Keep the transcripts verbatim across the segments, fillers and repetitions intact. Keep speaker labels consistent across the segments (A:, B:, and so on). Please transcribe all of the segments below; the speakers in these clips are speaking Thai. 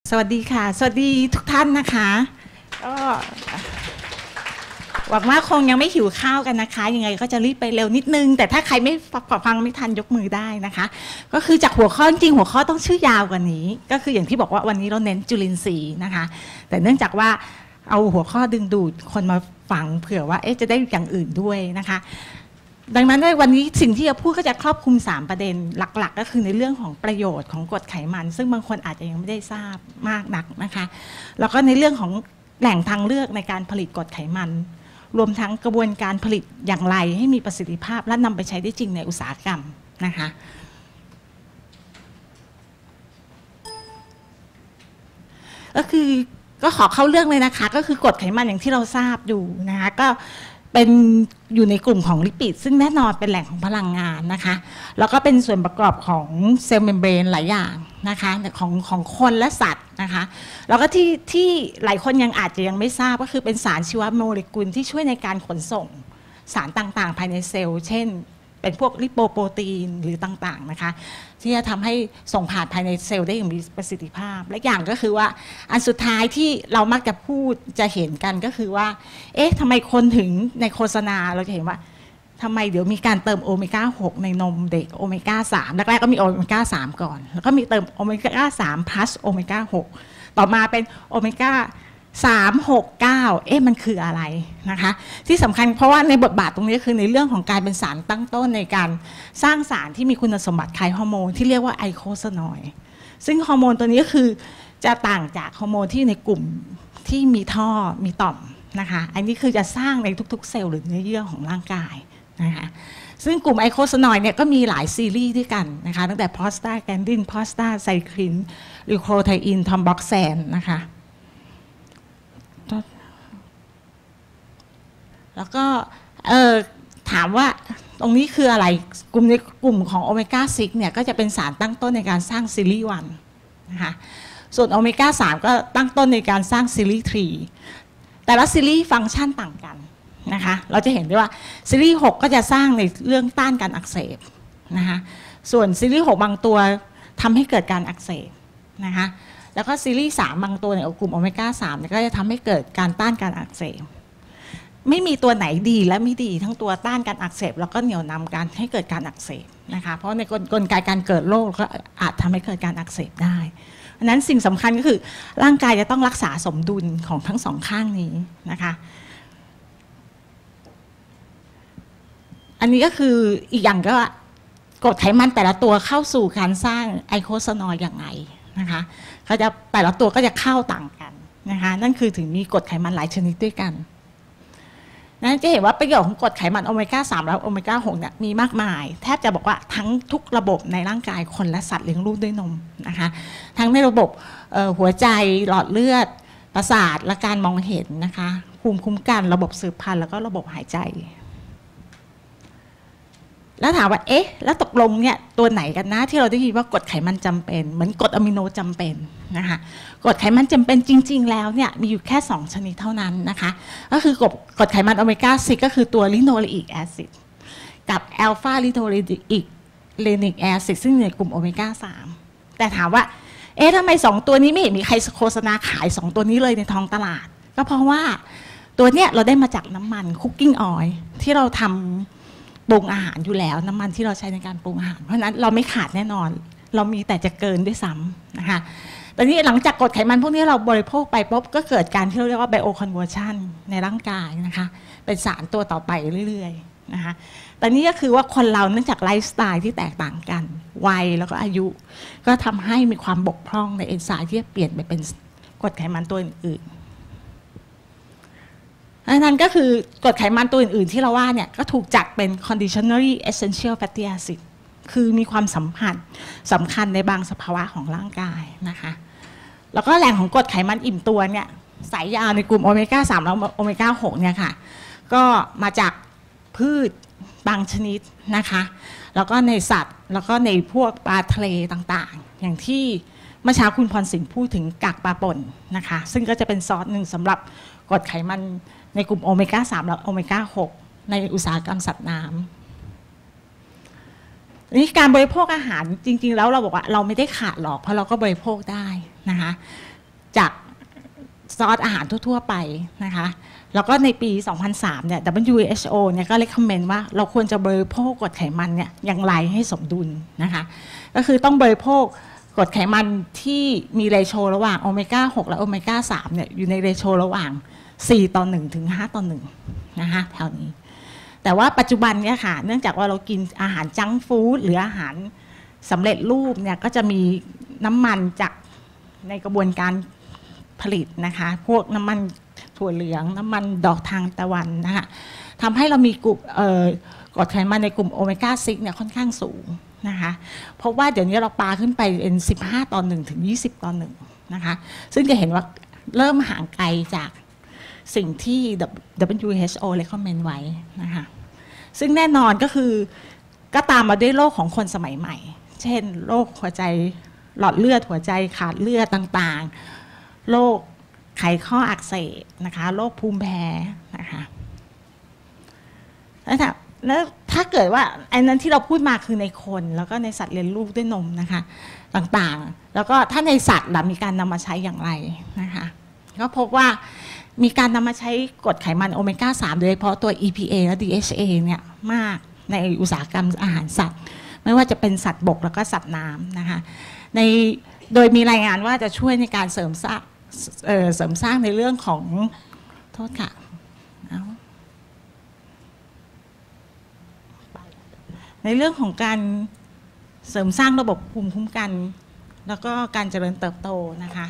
A: สวัสดีค่ะสวัสดีทุกท่านนะคะก็หวังว่าคงยังไม่หิวข้าวกันนะคะยังไงก็จะรีบไปเร็วนิดนึงแต่ถ้าใครไม่ฟังไม่ทันยกมือได้นะคะก็คือจากหัวข้อจริงหัวข้อต้องชื่อยาวกว่านี้ก็คืออย่างที่บอกว่าวันนี้เราเน้นจุลินทรีย์นะคะแต่เนื่องจากว่าเอาหัวข้อดึงดูดคนมาฟังเผื่อว่าเอ๊ะจะได้อย่างอื่นด้วยนะคะดังนั้นในวันนี้สิ่งที่จะพูดก็จะครอบคลุมสามประเด็นหลักๆก็คือในเรื่องของประโยชน์ของกรดไขมันซึ่งบางคนอาจจะยังไม่ได้ทราบมากนักนะคะแล้วก็ในเรื่องของแหล่งทางเลือกในการผลิตกรดไขมันรวมทั้งกระบวนการผลิตอย่างไรให้มีประสิทธิภาพและนำไปใช้ได้จริงในอุตสาหกรรมนะคะก็คือก็ขอเข้าเรื่องเลยนะคะก็คือกรดไขมันอย่างที่เราทราบอยู่นะคะก็เป็นอยู่ในกลุ่มของลิปิดซึ่งแน่นอนเป็นแหล่งของพลังงานนะคะแล้วก็เป็นส่วนประกอบของเซลล์เมมเบรนหลายอย่างนะคะของของคนและสัตว์นะคะแล้วก็ที่ที่หลายคนยังอาจจะยังไม่ทราบก็คือเป็นสารชีวโมเลกุลที่ช่วยในการขนส่งสารต่างๆภายในเซลล์เช่นเป็นพวกลิโปโปรตีนหรือต่างๆนะคะที่จะทำให้ส่งผ่านภายในเซลล์ได้อย่างมีประสิทธิภาพและอย่างก็คือว่าอันสุดท้ายที่เรามักจะพูดจะเห็นกันก็คือว่าเอ๊ะทำไมคนถึงในโฆษณาเราจะเห็นว่าทำไมเดี๋ยวมีการเติมโอเมก้าหกในนมเด็กโอเมก้าสามแรกๆก็มีโอเมก้าสามก่อนแล้วก็มีเติมโอเมก้าสาม plus โอเมก้าหกต่อมาเป็นโอเมก้าสาม หก เก้าเอ๊ะมันคืออะไรนะคะที่สำคัญเพราะว่าในบทบาทตรงนี้คือในเรื่องของการเป็นสารตั้งต้นในการสร้างสารที่มีคุณสมบัติคล้ายฮอร์โมนที่เรียกว่าไอโคซานอยด์ซึ่งฮอร์โมนตัวนี้ก็คือจะต่างจากฮอร์โมนที่ในกลุ่มที่มีท่อมีต่อมนะคะอันนี้คือจะสร้างในทุกๆเซลล์หรือเนื้อเยื่อของร่างกายนะคะซึ่งกลุ่มไอโคซานอยด์เนี่ยก็มีหลายซีรีส์ด้วยกันนะคะตั้งแต่โพสตาแกนดินโพสตาไซคลินหรือโคไทอินทอมบ็อกแซนนะคะแล้วก็ถามว่าตรงนี้คืออะไรกลุ่มในกลุ่มของโอเมก้าซิกเนี่ยก็จะเป็นสารตั้งต้นในการสร้างซีรีส์วันนะคะส่วนโอเมก้าสามก็ตั้งต้นในการสร้างซีรีส์สามแต่ละซีรีส์ฟังก์ชันต่างกันนะคะเราจะเห็นได้ว่าซีรีส์หกก็จะสร้างในเรื่องต้านการอักเสบนะคะส่วนซีรีส์หกบางตัวทำให้เกิดการอักเสบนะคะแล้วก็ซีรีส์สามบางตัวในกลุ่มโอเมก้าสามก็จะทำให้เกิดการต้านการอักเสบไม่มีตัวไหนดีและไม่ดีทั้งตัวต้านการอักเสบแล้วก็เหนี่ยวนำการให้เกิดการอักเสบนะคะเพราะในกลไกการเกิดโรคก็อาจทำให้เกิดการอักเสบได้เพราะนั้นสิ่งสำคัญก็คือร่างกายจะต้องรักษาสมดุลของทั้งสองข้างนี้นะคะอันนี้ก็คืออีกอย่างก็กรดไขมันแต่ละตัวเข้าสู่การสร้างไอโคซานอยด์อย่างไรนะคะเขาจะแต่ละตัวก็จะเข้าต่างกันนะคะนั่นคือถึงมีกรดไขมันหลายชนิดด้วยกันนั้นจะเห็นว่าประโยชน์ของกรดไขมันโอเมก้าสามและโอเมก้าหกเนี่ยมีมากมายแทบจะบอกว่าทั้งทุกระบบในร่างกายคนและสัตว์เลี้ยงลูกด้วยนมนะคะทั้งในระบบหัวใจหลอดเลือดประสาทและการมองเห็นนะคะภูมิคุ้มกันระบบสืบพันธุ์แล้วก็ระบบหายใจแล้วถามว่าเอ๊ะแล้วตกลงเนี่ยตัวไหนกันนะที่เราได้ยินว่ากรดไขมันจำเป็นเหมือนกรดอะมิโนจำเป็นนะคะกรดไขมันจำเป็นจริงๆแล้วเนี่ยมีอยู่แค่สองชนิดเท่านั้นนะคะก็คือกรดไขมันโอเมก้าซิกก็คือตัวลิโนเลอิกแอซิดกับแอลฟาลิโนเลอิกเลนิกแอซิดซึ่งในกลุ่มโอเมก้าสามแต่ถามว่าเอ๊ะทำไมสองตัวนี้ไม่เห็นมีใครโฆษณาขายสองตัวนี้เลยในท้องตลาดก็เพราะว่าตัวเนี้ยเราได้มาจากน้ำมันคุกกิ้งออยล์ที่เราทำปรุงอาหารอยู่แล้วน้ำมันที่เราใช้ในการปรุงอาหารเพราะนั้นเราไม่ขาดแน่นอนเรามีแต่จะเกินด้วยซ้ำนะคะตอนนี้หลังจากกรดไขมันพวกนี้เราบริโภคไปปุ๊บก็เกิดการที่เราเรียกว่าไบโอคอนเวอร์ชันในร่างกายนะคะเป็นสารตัวต่อไปเรื่อยๆนะคะตอนนี้ก็คือว่าคนเราเนื่องจากไลฟ์สไตล์ที่แตกต่างกันวัยแล้วก็อายุก็ทำให้มีความบกพร่องในเอนไซม์ที่จะเปลี่ยนไปเป็นกรดไขมันตัวอื่นนั่นก็คือกรดไขมันตัวอื่นๆที่เราว่าเนี่ยก็ถูกจัดเป็น conditionally essential fatty acid คือมีความสัมพันธ์สำคัญในบางสภาวะของร่างกายนะคะแล้วก็แหล่งของกรดไขมันอิ่มตัวเนี่ยสายยาวในกลุ่มโอเมก้าสามและโอเมก้าหกเนี่ยค่ะก็มาจากพืชบางชนิดนะคะแล้วก็ในสัตว์แล้วก็ในพวกปลาทะเลต่างๆอย่างที่เมื่อเช้าคุณพรสิงห์พูดถึงกากปลาป่นนะคะซึ่งก็จะเป็นซอสหนึ่งสำหรับกรดไขมันในกลุ่มโอเมก้าสามและโอเมก้าหกในอุตสาหกรรมสัตว์น้ำนี่การบริโภคอาหารจริงๆแล้วเราบอกว่าเราไม่ได้ขาดหรอกเพราะเราก็บริโภคได้นะคะจากซอสอาหารทั่วๆไปนะคะแล้วก็ในปี สองพันสาม เนี่ย ดับเบิลยู เอช โอ เนี่ยก็เลยคอมเมนต์ว่าเราควรจะบริโภคกรดไขมันเนี่ยอย่างไรให้สมดุลนะคะก็คือต้องบริโภคกรดไขมันที่มีเรโชระหว่างโอเมก้า หก และโอเมก้า สาม เนี่ยอยู่ในเรโชระหว่าง สี่ ต่อ หนึ่ง ถึง ห้า ต่อ หนึ่ง นะคะแถวนี้แต่ว่าปัจจุบันเนี่ยค่ะเนื่องจากว่าเรากินอาหารจังก์ฟู้ดหรืออาหารสำเร็จรูปเนี่ยก็จะมีน้ำมันจากในกระบวนการผลิตนะคะพวกน้ำมันถั่วเหลืองน้ำมันดอกทานตะวันนะคะทำให้เรามีกลุ่มกรดไขมันในกลุ่มโอเมก้า ซิกเนี่ยค่อนข้างสูงนะคะเพราะว่าเดี๋ยวนี้เราปาขึ้นไปเป็นสิบห้าต่อหนึ่งถึงยี่สิบต่อหนึ่งนะคะซึ่งจะเห็นว่าเริ่มห่างไกลจากสิ่งที่ ดับเบิลยู เอช โอ recommend ไว้นะคะซึ่งแน่นอนก็คือก็ตามมาด้วยโรคของคนสมัยใหม่เช่นโรคหัวใจหลอดเลือดหัวใจขาดเลือดต่างๆโรคไขข้ออักเสบนะคะโรคภูมิแพ้นะคะแล้วถ้าแล้วถ้าเกิดว่าไอ้นั้นที่เราพูดมาคือในคนแล้วก็ในสัตว์เลี้ยงลูกด้วยนมนะคะต่างๆแล้วก็ถ้าในสัตว์ล่ะมีการนำมาใช้อย่างไรนะคะก็พบว่ามีการนำมาใช้กรดไขมันโอเมก้า สามโดยเฉพาะตัว อี พี เอ และ ดี เอช เอ เนี่ยมากในอุตสาหกรรมอาหารสัตว์ไม่ว่าจะเป็นสัตว์บกแล้วก็สัตว์น้ำนะคะในโดยมีรายงานว่าจะช่วยในการเสริมสร้างเอ่อเสริมสร้างในเรื่องของโทษค่ะเอาในเรื่องของการเสริมสร้างระบบภูมิคุ้มกันแล้วก็การเจริญเติบโตนะคะ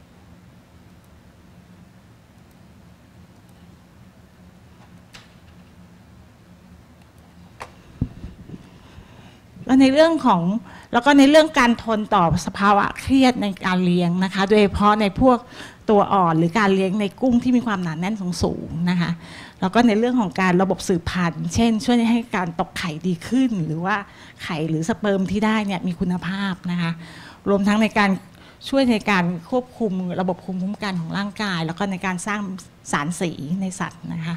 A: แล้วในเรื่องของแล้วก็ในเรื่องการทนต่อสภาวะเครียดในการเลี้ยงนะคะโดยเฉพาะในพวกตัวอ่อนหรือการเลี้ยงในกุ้งที่มีความหนาแน่นสูงๆนะคะแล้วก็ในเรื่องของการระบบสืบพันธุ์เช่นช่วยให้การตกไข่ดีขึ้นหรือว่าไข่หรือสเปิร์มที่ได้เนี่ยมีคุณภาพนะคะรวมทั้งในการช่วยในการควบคุมระบบภูมิคุ้มกันของร่างกายแล้วก็ในการสร้างสารสีในสัตว์นะคะ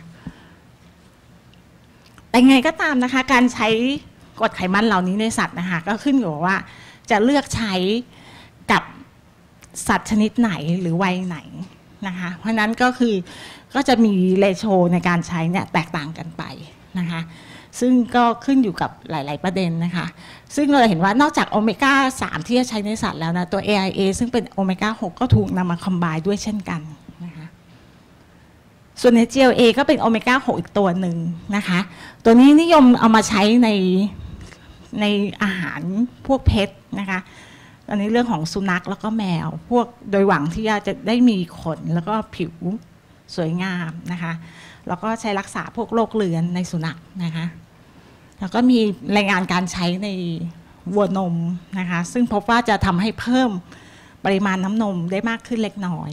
A: แต่ไงก็ตามนะคะการใช้กรดไขมันเหล่านี้ในสัตว์นะคะก็ขึ้นอยู่ว่าจะเลือกใช้กับสัตว์ชนิดไหนหรือวัยไหนนะคะเพราะนั้นก็คือก็จะมีเรโชในการใช้เนี่ยแตกต่างกันไปนะคะซึ่งก็ขึ้นอยู่กับหลายๆประเด็นนะคะซึ่งเราเห็นว่านอกจากโอเมก้า สาม ที่จะใช้ในสัตว์แล้วนะตัว เอ ไอ เอ ซึ่งเป็นโอเมก้า หก ก็ถูกนำมาคอมไบน์ด้วยเช่นกันนะคะส่วนใน จี แอล เอ ก็เป็นโอเมก้า หก อีกตัวหนึ่งนะคะตัวนี้นิยมเอามาใช้ในในอาหารพวกเพชรนะคะตอนนี้เรื่องของสุนัขแล้วก็แมวพวกโดยหวังที่จะได้มีขนแล้วก็ผิวสวยงามนะคะแล้วก็ใช้รักษาพวกโรคเรื้อนในสุนัขนะคะแล้วก็มีรายงานการใช้ในวัวนมนะคะซึ่งพบว่าจะทำให้เพิ่มปริมาณน้ำนมได้มากขึ้นเล็กน้อย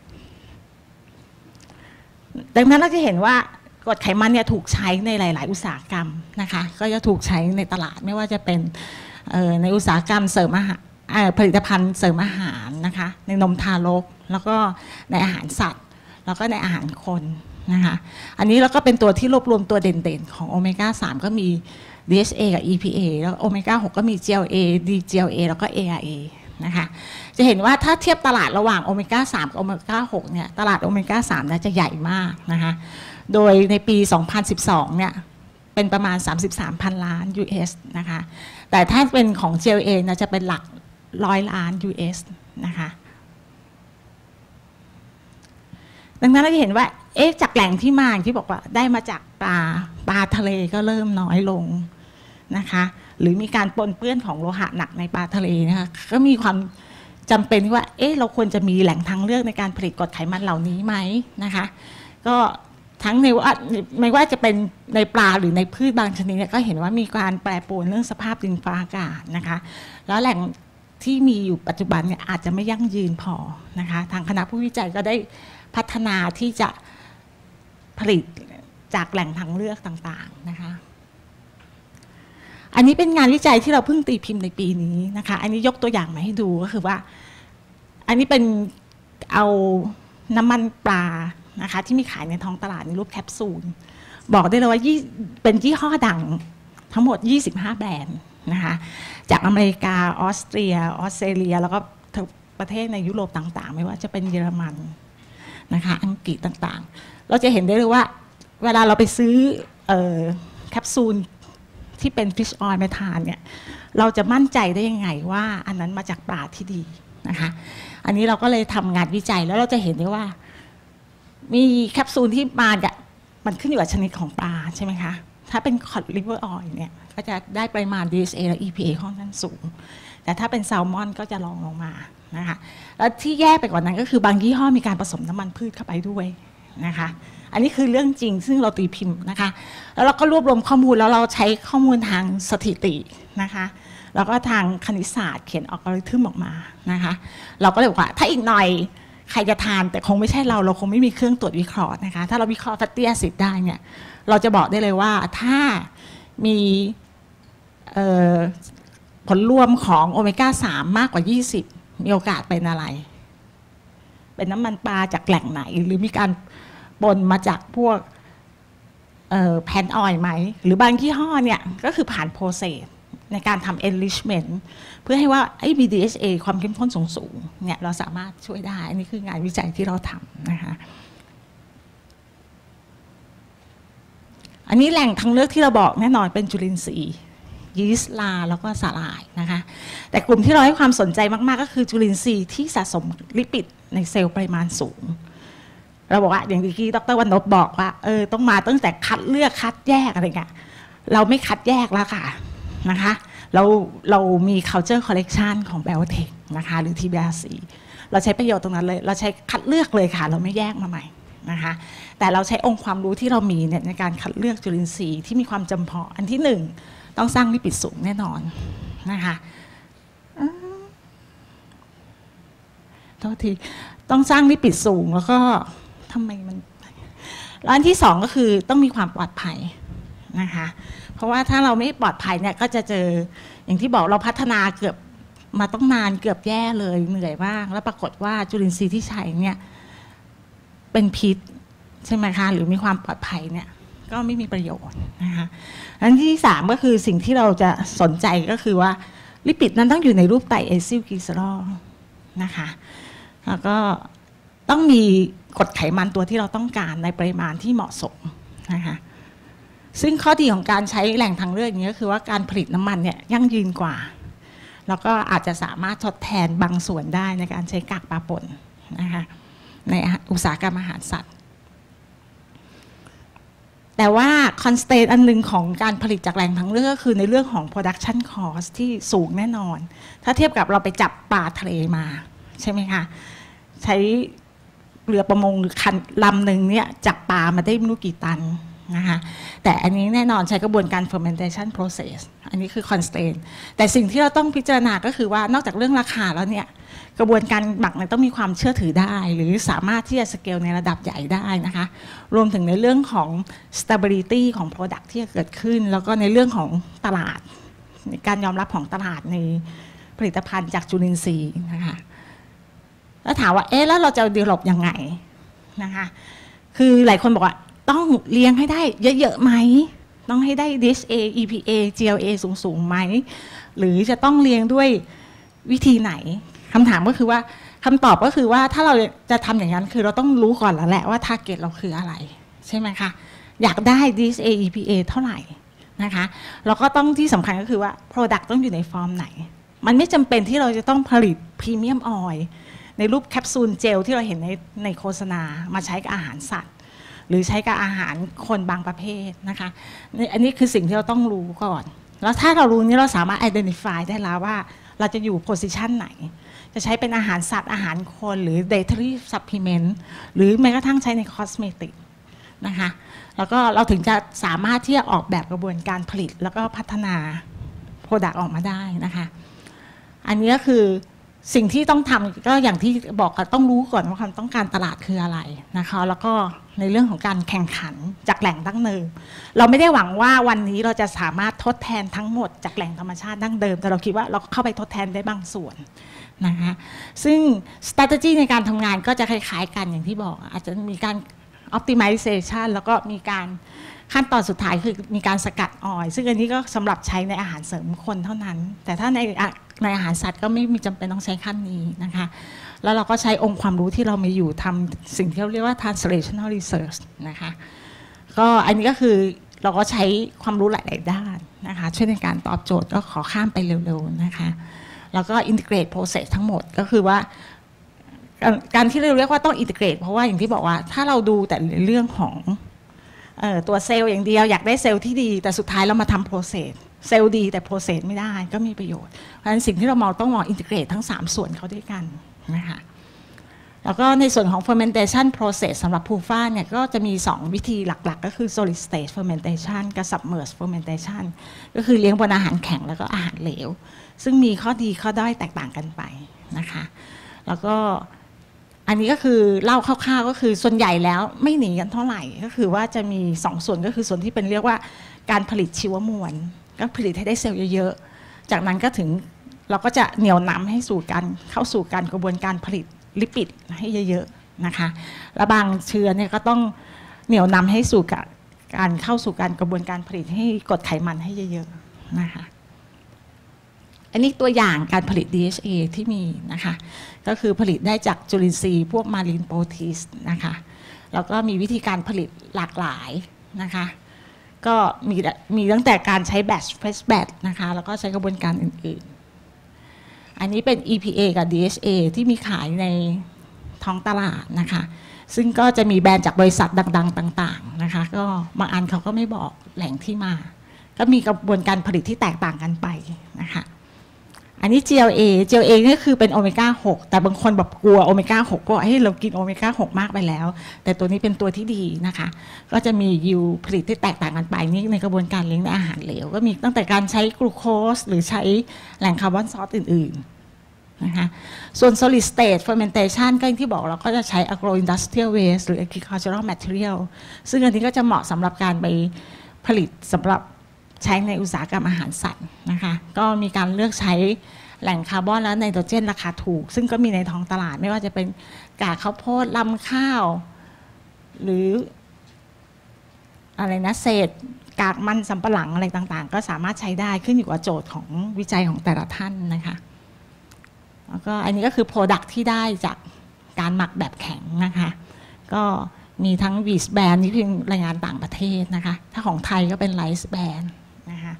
A: ดังนั้นเราจะเห็นว่ากรดไขมันเนี่ยถูกใช้ในหลายๆอุตสาหกรรมนะคะก็จะถูกใช้ในตลาดไม่ว่าจะเป็นในอุตสาหกรรมเสริมอาหารผลิตภัณฑ์เสริมอาหารนะคะในนมทารกแล้วก็ในอาหารสัตว์แล้วก็ในอาหารคนนะคะอันนี้เราก็เป็นตัวที่รวบรวมตัวเด่นๆของโอเมก้า สามก็มี ดี เอช เอ กับ อี พี เอ แล้วโอเมก้า หกก็มี จี แอล เอ ดี จี แอล เอ แล้วก็ เอ อาร์ เอ นะคะจะเห็นว่าถ้าเทียบตลาดระหว่างโอเมก้า สามกับโอเมก้า หกเนี่ยตลาดโอเมก้า สามน่าจะใหญ่มากนะคะโดยในปี สองพันสิบสอง เนี่ยเป็นประมาณ สามสิบสามพัน ล้าน ยู เอส นะคะแต่ถ้าเป็นของ จี แอล เอ น่าจะเป็นหลักร้อยล้าน ยู เอส นะคะดังนั้นเราจะเห็นว่าเอ๊ะจากแหล่งที่มาที่บอกว่าได้มาจากปลาปลาทะเลก็เริ่มน้อยลงนะคะหรือมีการปนเปื้อนของโลหะหนักในปลาทะเลนะคะก็มีความจำเป็นว่าเอ๊ะเราควรจะมีแหล่งทางเลือกในการผลิตกรดไขมันเหล่านี้ไหมนะคะก็ทั้งในว่าไม่ว่าจะเป็นในปลาหรือในพืชบางชนิดก็เห็นว่ามีการแปรปรวนเรื่องสภาพดินฟ้าอากาศนะคะแล้วแหล่งที่มีอยู่ปัจจุบันเนี่ยอาจจะไม่ยั่งยืนพอนะคะทางคณะผู้วิจัยก็ได้พัฒนาที่จะผลิตจากแหล่งทางเลือกต่างๆนะคะอันนี้เป็นงานวิจัยที่เราเพิ่งตีพิมพ์ในปีนี้นะคะอันนี้ยกตัวอย่างมาให้ดูก็คือว่าอันนี้เป็นเอาน้ำมันปลานะคะที่มีขายในท้องตลาดในรูปแคปซูลบอกได้เลยว่าเป็นยี่ห้อดังทั้งหมดยี่สิบห้าแบรนด์นะคะจากอเมริกาออสเตรียออสเตรเลียแล้วก็ปประเทศในยุโรปต่างๆไม่ว่าจะเป็นเยอรมันนะคะอังกฤษต่างๆเราจะเห็นได้เลยว่าเวลาเราไปซื้อแคปซูลที่เป็นฟิชออยล์มาทานเนี่ยเราจะมั่นใจได้ยังไงว่าอันนั้นมาจากปลาที่ดีนะคะอันนี้เราก็เลยทำงานวิจัยแล้วเราจะเห็นได้ว่ามีแคปซูลที่มาจากมันขึ้นอยู่กับชนิดของปลาใช่ไหมคะถ้าเป็นคอดลิเวอร์ออยล์เนี่ยก็จะได้ปริมาณ ดี เอช เอ และ อี พี เอ ค่อนข้างสูงแต่ถ้าเป็นแซลมอนก็จะรองลงมานะคะแล้วที่แย่ไปกว่านั้นก็คือบางยี่ห้อมีการผสมน้ำมันพืชเข้าไปด้วยนะคะอันนี้คือเรื่องจริงซึ่งเราตีพิมพ์นะคะแล้วเราก็รวบรวมข้อมูลแล้วเราใช้ข้อมูลทางสถิตินะคะแล้วก็ทางคณิตศาสตร์เขียนอัลกอริทึมออกมานะคะเราก็เลยบอกว่าถ้าอีกหน่อยใครจะทานแต่คงไม่ใช่เราเราคงไม่มีเครื่องตรวจวิเคราะห์นะคะถ้าเราวิเคราะห์แฟตตี้แอซิดได้เนี่ยเราจะบอกได้เลยว่าถ้ามีผลรวมของโอเมก้าสามมากกว่ายี่สิบมีโอกาสเป็นอะไรเป็นน้ำมันปลาจากแหล่งไหนหรือมีการปนมาจากพวกแพนออยล์ไหมหรือบางยี่ห้อเนี่ยก็คือผ่านโปรเซสในการทำ enrichment เพื่อให้ว่าไอ้ บี ดี เอช เอ ความเข้มข้นสูงๆเนี่ยเราสามารถช่วยได้อันนี้คืองานวิจัยที่เราทำนะคะอันนี้แหล่งทางเลือกที่เราบอกแน่นอนเป็นจุลินทรีย์ยีสต์ลาแล้วก็สาหร่ายนะคะแต่กลุ่มที่เราให้ความสนใจมากๆก็คือจุลินทรีย์ที่สะสมลิปิดในเซลล์ปริมาณสูงเราบอกว่าอย่างที่ดร.วรรณพบอกว่าเออต้องมาตั้งแต่คัดเลือกคัดแยกอะไรเงี้ยเราไม่คัดแยกแล้วค่ะนะคะเราเรามี culture collection ของ Biotech นะคะหรือ ที บี อาร์ ซี เราใช้ประโยชน์ตรงนั้นเลยเราใช้คัดเลือกเลยค่ะเราไม่แยกมาใหม่นะคะแต่เราใช้องค์ความรู้ที่เรามีเนี่ยในการคัดเลือกจุลินทรีย์ที่มีความจำเพาะอันที่หนึ่งต้องสร้างลิปิดสูงแน่นอนนะคะโทษทีต้องสร้างลิปิดสูงแล้วก็ทำไมมันแล้วอันที่สองก็คือต้องมีความปลอดภัยนะคะเพราะว่าถ้าเราไม่ปลอดภัยเนี่ยก็จะเจออย่างที่บอกเราพัฒนาเกือบมาต้องนานเกือบแย่เลยเหนื่อยมากแล้วปรากฏว่าจุลินทรีย์ที่ใช้เนี่ยเป็นพิษใช่ไหมคะหรือมีความปลอดภัยเนี่ยก็ไม่มีประโยชน์นะคะอันที่สามก็คือสิ่งที่เราจะสนใจก็คือว่าลิปิดนั้นต้องอยู่ในรูปไตรเอซิลกลีเซอรอลนะคะแล้วก็ต้องมีกรดไขมันตัวที่เราต้องการในปริมาณที่เหมาะสมนะคะซึ่งข้อดีของการใช้แหล่งทางเลือกอย่างนี้ก็คือว่าการผลิตน้ำมันเนี่ยยั่งยืนกว่าแล้วก็อาจจะสามารถทดแทนบางส่วนได้ในการใช้กากปลาป่นนะคะในอุตสาหกรรมอาหารสัตว์แต่ว่าคอนสแตนต์อันนึงของการผลิตจากแหล่งทางเลือกก็คือในเรื่องของ production cost ที่สูงแน่นอนถ้าเทียบกับเราไปจับปลาทะเลมาใช่ไหมคะใช้เรือประมงหรือคันลำหนึ่งเนี่ยจับปลามาได้ไม่รู้กี่ตันนะคะแต่อันนี้แน่นอนใช้กระบวนการ fermentation process อันนี้คือ constraint แต่สิ่งที่เราต้องพิจารณาก็คือว่านอกจากเรื่องราคาแล้วเนี่ยกระบวนการหมักเนี่ยต้องมีความเชื่อถือได้หรือสามารถที่จะสเกลในระดับใหญ่ได้นะคะรวมถึงในเรื่องของ stability ของ product ที่จะเกิดขึ้นแล้วก็ในเรื่องของตลาดการยอมรับของตลาดในผลิตภัณฑ์จากจุลินทรีย์นะคะแล้วถามว่าเอ๊ะแล้วเราจะ develop ยังไงนะคะคือหลายคนบอกว่าต้องเลี้ยงให้ได้เยอะๆไหมต้องให้ได้ ดี เอช เอ อี พี เอ จี แอล เอ สูงๆไหมหรือจะต้องเลี้ยงด้วยวิธีไหนคำถามก็คือว่าคำตอบก็คือว่าถ้าเราจะทำอย่างนั้นคือเราต้องรู้ก่อนแล้วแหละว่า target เราคืออะไรใช่ไหมคะอยากได้ ดี เอช เอ อี พี เอ เท่าไหร่นะคะแล้วก็ต้องที่สำคัญก็คือว่า product ต้องอยู่ในฟอร์มไหนมันไม่จำเป็นที่เราจะต้องผลิตพรีเมียมออยล์ในรูปแคปซูลเจลที่เราเห็นในในโฆษณามาใช้กับอาหารสัตว์หรือใช้กับอาหารคนบางประเภทนะคะอันนี้คือสิ่งที่เราต้องรู้ก่อนแล้วถ้าเรารู้นี้เราสามารถ identify ได้แล้วว่าเราจะอยู่ position ไหนจะใช้เป็นอาหารสัตว์อาหารคนหรือ dietary supplement หรือแม้กระทั่งใช้ใน cosmetic นะคะแล้วก็เราถึงจะสามารถที่จะออกแบบกระบวนการผลิตแล้วก็พัฒนา product ออกมาได้นะคะอันนี้ก็คือสิ่งที่ต้องทำก็อย่างที่บอกก็ต้องรู้ก่อนว่าความต้องการตลาดคืออะไรนะคะแล้วก็ในเรื่องของการแข่งขันจากแหล่งดั้งเดิมเราไม่ได้หวังว่าวันนี้เราจะสามารถทดแทนทั้งหมดจากแหล่งธรรมชาติดั้งเดิมแต่เราคิดว่าเราเข้าไปทดแทนได้บางส่วนนะคะซึ่ง strategy ในการทำงานก็จะคล้ายๆกันอย่างที่บอกอาจจะมีการ optimization แล้วก็มีการขั้นตอนสุดท้ายคือมีการสกัดออยล์ซึ่งอันนี้ก็สำหรับใช้ในอาหารเสริมคนเท่านั้นแต่ถ้าในในอาหารสัตว์ก็ไม่มีจำเป็นต้องใช้ขั้นนี้นะคะแล้วเราก็ใช้องค์ความรู้ที่เรามีอยู่ทำสิ่งที่เราเรียกว่า translational research นะคะก็อันนี้ก็คือเราก็ใช้ความรู้หลายๆด้านนะคะช่วยในการตอบโจทย์ก็ขอข้ามไปเร็วๆนะคะแล้วก็ integrate process ทั้งหมดก็คือว่าการที่เราเรียกว่าต้อง integrate เพราะว่าอย่างที่บอกว่าถ้าเราดูแต่เรื่องของเอ่อตัวเซลล์อย่างเดียวอยากได้เซลล์ที่ดีแต่สุดท้ายเรามาทำ process เซลล์ดีแต่ process ไม่ได้ก็มีประโยชน์เพราะฉะนั้นสิ่งที่เรามองต้องมอง integrate ทั้งสามส่วนเข้าด้วยกันนะคะแล้วก็ในส่วนของ fermentation process สำหรับพูฟ้าเนี่ยก็จะมีสองวิธีหลักๆก็คือ solid state fermentation กับ submerged fermentation ก็คือเลี้ยงบนอาหารแข็งแล้วก็อาหารเหลวซึ่งมีข้อดีข้อด้อยแตกต่างกันไปนะคะแล้วก็อันนี้ก็คือเล่าคร่าวๆก็คือส่วนใหญ่แล้วไม่หนีกันเท่าไหร่ก็คือว่าจะมีสองส่วนก็คือส่วนที่เป็นเรียกว่าการผลิตชีวมวลก็ผลิตให้ได้เซลล์เยอะๆจากนั้นก็ถึงเราก็จะเหนี่ยวนำให้สู่การเข้าสู่การกระบวนการผลิตลิปิดให้เยอะๆนะคะและบางเชื้อเนี่ยก็ต้องเหนี่ยวนำให้สู่การเข้าสู่การกระบวนการผลิตให้กรดไขมันให้เยอะๆนะคะอันนี้ตัวอย่างการผลิต ดี เอช เอ ที่มีนะคะก็คือผลิตได้จากจุลินทรีย์พวกมารีนโปรตีสนะคะแล้วก็มีวิธีการผลิตหลากหลายนะคะก็มีมีตั้งแต่การใช้แบทเฟสแบทนะคะแล้วก็ใช้กระบวนการอื่นๆอันนี้เป็น อี พี เอ กับ ดี เอช เอ ที่มีขายในท้องตลาดนะคะซึ่งก็จะมีแบรนด์จากบริษัทดังๆต่างๆนะคะก็บางอันเขาก็ไม่บอกแหล่งที่มาก็มีกระบวนการผลิตที่แตกต่างกันไปนะคะอันนี้ จี แอล เอ จี แอล เอ นี่คือเป็นโอเมก้าหกแต่บางคนแบบกลัวโอเมก้าหกก็ให้เรากินโอเมก้าหกมากไปแล้วแต่ตัวนี้เป็นตัวที่ดีนะคะก็จะมียิวผลิตที่แตกต่างกันไปนี่ในกระบวนการเลี้ยงในอาหารเหลวก็มีตั้งแต่การใช้กลูโคสหรือใช้แหล่งคาร์บอนซอสอื่นๆนะคะส่วน solid state fermentation ก็อย่างที่บอกเราก็จะใช้ agro industrial waste หรือ agricultural material ซึ่งอันนี้ก็จะเหมาะสำหรับการไปผลิตสำหรับใช้ในอุตสาหกรรมอาหารสัตว์นะคะก็มีการเลือกใช้แหล่งคาร์บอนและไนโตรเจนราคาถูกซึ่งก็มีในท้องตลาดไม่ว่าจะเป็นกากข้าวโพดลำข้าวหรืออะไรนะเศษกากมันสำปะหลังอะไรต่างๆก็สามารถใช้ได้ขึ้นอยู่กับโจทย์ของวิจัยของแต่ละท่านนะคะแล้วก็อันนี้ก็คือ Product ที่ได้จากการหมักแบบแข็งนะคะก็มีทั้งวีสแบนนี่เป็นรายงานต่างประเทศนะคะถ้าของไทยก็เป็นไลซ์แบนนะคะ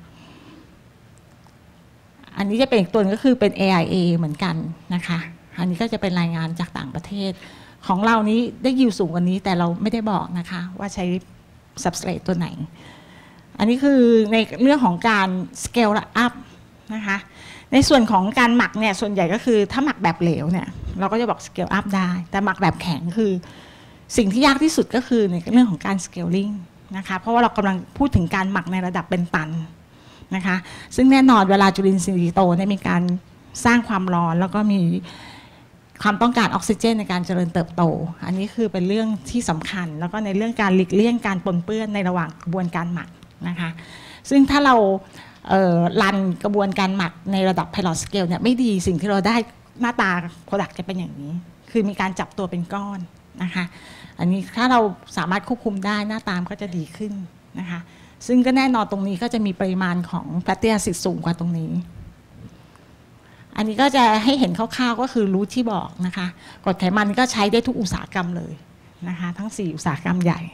A: อันนี้จะเป็นอีกตัวนึงก็คือเป็น เอ ไอ เอ เหมือนกันนะคะอันนี้ก็จะเป็นรายงานจากต่างประเทศของเรานี้ได้ยิวสูงกว่านี้แต่เราไม่ได้บอกนะคะว่าใช้ substrate ตัวไหนอันนี้คือในเรื่องของการ scale up นะคะในส่วนของการหมักเนี่ยส่วนใหญ่ก็คือถ้าหมักแบบเหลวเนี่ยเราก็จะบอก scale up ได้แต่หมักแบบแข็งคือสิ่งที่ยากที่สุดก็คือในเรื่องของการ scaling นะคะเพราะว่าเรากำลังพูดถึงการหมักในระดับเป็นตันนะคะซึ่งแน่นอนเวลาจุลินทรีย์โตเนี่ยมีการสร้างความร้อนแล้วก็มีความต้องการออกซิเจนในการเจริญเติบโตอันนี้คือเป็นเรื่องที่สำคัญแล้วก็ในเรื่องการหลีกเลี่ยงการปนเปื้อนในระหว่างกระบวนการหมักนะคะซึ่งถ้าเรารันกระบวนการหมักในระดับ pilot scale เนี่ยไม่ดีสิ่งที่เราได้หน้าตา product จะเป็นอย่างนี้คือมีการจับตัวเป็นก้อนนะคะอันนี้ถ้าเราสามารถควบคุมได้หน้าตามก็จะดีขึ้นนะคะซึ่งก็แน่นอนตรงนี้ก็จะมีปริมาณของแฟตตี้แอซิดสูงกว่าตรงนี้อันนี้ก็จะให้เห็นคร่าวๆก็คือรู้ที่บอกนะคะกรดไขมันก็ใช้ได้ทุกอุตสาหกรรมเลยนะคะทั้งสี่อุตสาหกรรมใหญ่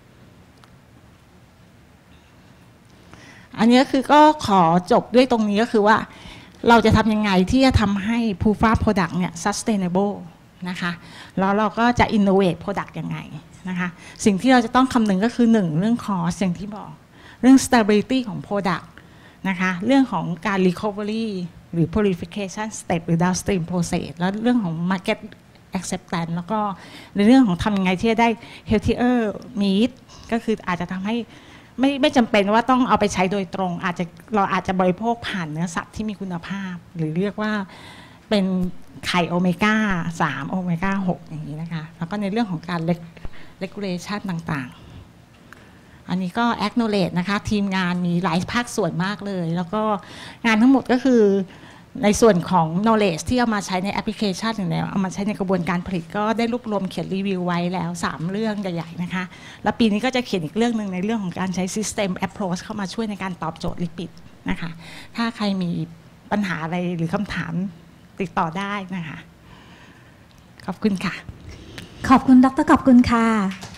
A: อันนี้ก็คือก็ขอจบด้วยตรงนี้ก็คือว่าเราจะทำยังไงที่จะทำให้ พูฟ้า Product เนี่ย sustainable นะคะแล้วเราก็จะ innovate product ยังไงนะคะสิ่งที่เราจะต้องคำนึงก็คือหนึ่งเรื่อง cost อย่างที่บอกเรื่อง stability ของ product นะคะเรื่องของการ recovery หรือ purification step หรือ downstream process แล้วเรื่องของ market acceptance แล้วก็ในเรื่องของทำยังไงที่จะได้ healthier meat ก็คืออาจจะทำให้ไม่ไม่จำเป็นว่าต้องเอาไปใช้โดยตรงอาจจะเราอาจจะบริโภคผ่านเนื้อสัตว์ที่มีคุณภาพหรือเรียกว่าเป็นไข่โอเมก้าสามโอเมก้าหกอย่างนี้นะคะแล้วก็ในเรื่องของการ regulation ต่างๆอันนี้ก็ acknowledge นะคะทีมงานมีหลายภาคส่วนมากเลยแล้วก็งานทั้งหมดก็คือในส่วนของ knowledge ที่เอามาใช้ในแอปพลิเคชันหรือเอามาใช้ในกระบวนการผลิตก็ได้รวบรวมเขียนรีวิวไว้แล้วสามเรื่องใหญ่ๆนะคะแล้วปีนี้ก็จะเขียนอีกเรื่องหนึ่งในเรื่องของการใช้ system approach เข้ามาช่วยในการตอบโจทย์ลิปิดนะคะถ้าใครมีปัญหาอะไรหรือคำถามติดต่อได้นะคะขอบคุณค่ะ
B: ขอบคุณดร.ขอบคุณค่ะ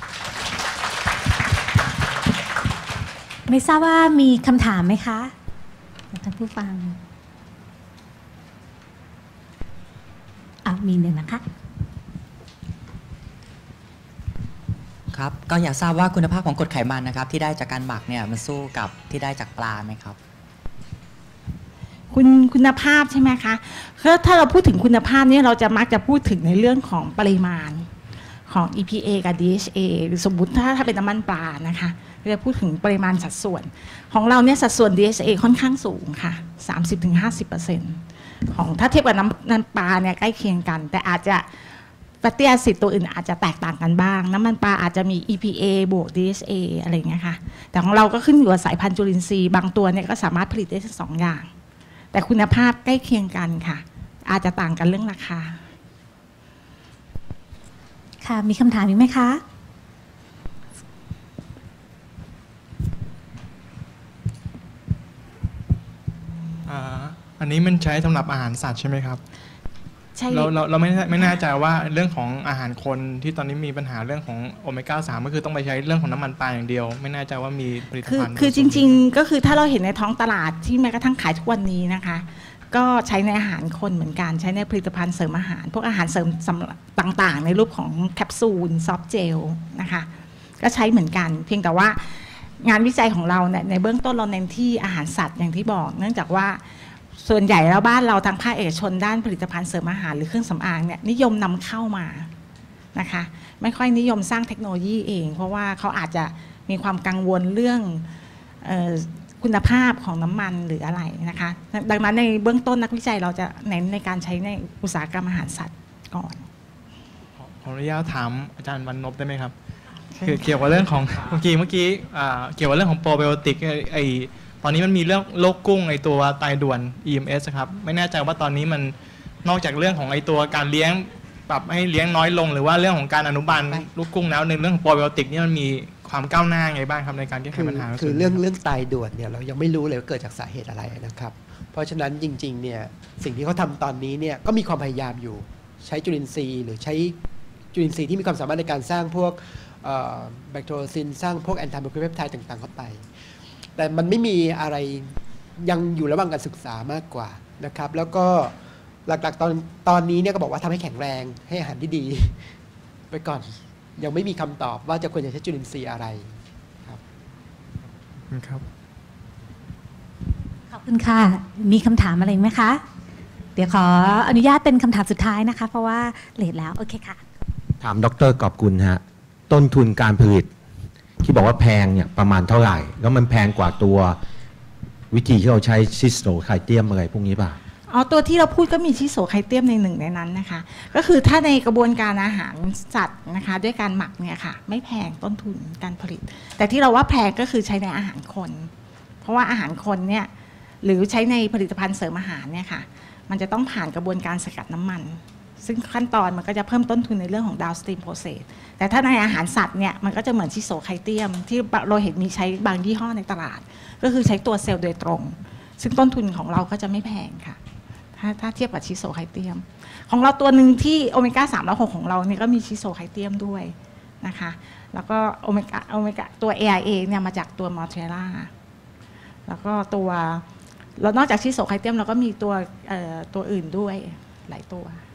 B: ไม่ทราบว่ามีคำถามไหมคะท่านผู้ฟังอ่ะมีหนึ่งนะคะ
C: ครับก็อยากทราบว่าคุณภาพของกรดไขมันนะครับที่ได้จากการหมักเนี่ยมันสู้กับที่ได้จากปลาไหมครับ
A: คุณคุณภาพใช่ไหมคะถ้าเราพูดถึงคุณภาพเนี่ยเราจะมักจะพูดถึงในเรื่องของปริมาณของ อี พี เอ กับ ดี เอช เอ หรือสมมุติถ้าถ้าเป็นน้ำมันปลานะคะเราจะพูดถึงปริมาณสัดส่วนของเราเนี่ยสัดส่วน ดี เอช เอ ค่อนข้างสูงค่ะ สามสิบถึงห้าสิบเปอร์เซ็นต์ ของถ้าเทียบกับน้ำน้ำปลาเนี่ยใกล้เคียงกันแต่อาจจะแฟตตี้แอซิดตัวอื่นอาจจะแตกต่างกันบ้างน้ำมันปลาอาจจะมี อี พี เอ บวก ดี เอช เอ อะไรอย่างเงี้ยค่ะแต่ของเราก็ขึ้นอยู่กับสายพันธุ์จุลินทรีย์บางตัวเนี่ยก็สามารถผลิตได้ทั้งสองอย่างแต่คุณภาพใกล้เคียงกันค่ะอาจจะต่างกันเรื่องราคา
B: ค่ะมีคำถามอีกไหมคะ
D: อันนี้มันใช้สำหรับอาหารสัตว์ใช่ไหมครับ
A: ใช่
D: เราเราเราไม่ไม่แน่ใจว่าเรื่องของอาหารคนที่ตอนนี้มีปัญหาเรื่องของโอเมก้าสามก็คือต้องไปใช้เรื่องของน้ำมันปลาอย่างเดียวไม่แน่ใจว่ามีผลิตภัณฑ์
A: คือจริงๆก็คือถ้าเราเห็นในท้องตลาดที่แม้กระทั่งขายทุกวันนี้นะคะก็ใช้ในอาหารคนเหมือนกันใช้ในผลิตภัณฑ์เสริมอาหารพวกอาหารเสริมต่างๆในรูปของแคปซูลซอฟต์เจลนะคะก็ใช้เหมือนกันเพียงแต่ว่างานวิจัยของเราเนี่ยในเบื้องต้นเราเน้นที่อาหารสัตว์อย่างที่บอกเนื่องจากว่าส่วนใหญ่แล้วบ้านเราทางภาคเอกชนด้านผลิตภัณฑ์เสริมอาหารหรือเครื่องสำอางเนี่ยนิยมนำเข้ามานะคะไม่ค่อยนิยมสร้างเทคโนโลยีเองเพราะว่าเขาอาจจะมีความกังวลเรื่องเอ่อคุณภาพของน้ำมันหรืออะไรนะคะดังนั้นในเบื้องต้นนักวิจัยเราจะเน้นในการใช้ในอุตสาหกรรมอาหารสัตว์ก่อน
D: ขออนุญาตถามอาจารย์วรรณพได้ไหมครับคือเกี่ยวกับเรื่องของเมื่อกี้เมื่อกี้เกี่ยวกับเรื่องของโปรไบโอติกไอตอนนี้มันมีเรื่องโรคกุ้งไอตัวไตด่วน อี เอ็ม เอส ครับไม่แน่ใจว่าตอนนี้มันนอกจากเรื่องของไอตัวการเลี้ยงปรับให้เลี้ยงน้อยลงหรือว่าเรื่องของการอนุบาลลูกกุ้งแล้วในเรื่องของโปรไบโอติกนี่มันมีความก้าวหน้าไงบ้างครับในการแก้ไขปัญหา
E: คือเรื่องเรื่องไตด่วนเนี่ยเรายังไม่รู้เลยว่าเกิดจากสาเหตุอะไรนะครับเพราะฉะนั้นจริงๆเนี่ยสิ่งที่เขาทำตอนนี้เนี่ยก็มีความพยายามอยู่ใช้จุลินทรีย์หรือใช้จุลินทรีย์ที่มีความสามารถในการสร้างพวกแบคทีโรซินสร้างพวกแอนติไบโอติกเพปไทด์ต่างๆเข้าไปแต่มันไม่มีอะไรยังอยู่ระหว่างการศึกษามากกว่านะครับแล้วก็หลักๆตอนตอนนี้เนี่ยก็บอกว่าทำให้แข็งแรงให้อาหารที่ดีไปก่อนยังไม่มีคำตอบว่าจะควรจะใช้จุลินทรีย์อะไรครับ
D: ครับ
B: ขอบคุณค่ะมีคำถามอะไรไหมคะเดี๋ยวขออนุญาตเป็นคำถามสุดท้ายนะคะเพราะว่าเลทแล้วโอเคค่ะ
F: ถามดร.กอบกุลฮะต้นทุนการผลิตที่บอกว่าแพงเนี่ยประมาณเท่าไหร่แล้วมันแพงกว่าตัววิธีที่เราใช้ซิสโตไคเทียมอะไรพวกนี้ป่ะ
A: อ๋อตัวที่เราพูดก็มีชิโซไคเทียมในหนึ่งในนั้นนะคะก็คือถ้าในกระบวนการอาหารสัตว์นะคะด้วยการหมักเนี่ยค่ะไม่แพงต้นทุนการผลิตแต่ที่เราว่าแพงก็คือใช้ในอาหารคนเพราะว่าอาหารคนเนี่ยหรือใช้ในผลิตภัณฑ์เสริมอาหารเนี่ยค่ะมันจะต้องผ่านกระบวนการสกัดน้ำมันซึ่งขั้นตอนมันก็จะเพิ่มต้นทุนในเรื่องของ downstream process แต่ถ้าในอาหารสัตว์เนี่ยมันก็จะเหมือนชิโซไคเทียมที่เราเห็นมีใช้บางยี่ห้อในตลาดก็คือใช้ตัวเซลล์โดยตรงซึ่งต้นทุนของเราก็จะไม่แพงค่ะถ้าถ้าเทียบกับชิโซไคเทียมของเราตัวหนึ่งที่โอเมก้าสามและหกของเราเนี่ยก็มีชิโซไคเทียมด้วยนะคะแล้วก็โอเมก้าโอเมก้าตัว เอ ไอ เอ เนี่ยมาจากตัวมอเทล่าแล้วก็ตัวแล้วนอกจากชิโซไคเทียมเราก็มีตัวตัวอื่นด้วยหลายตัว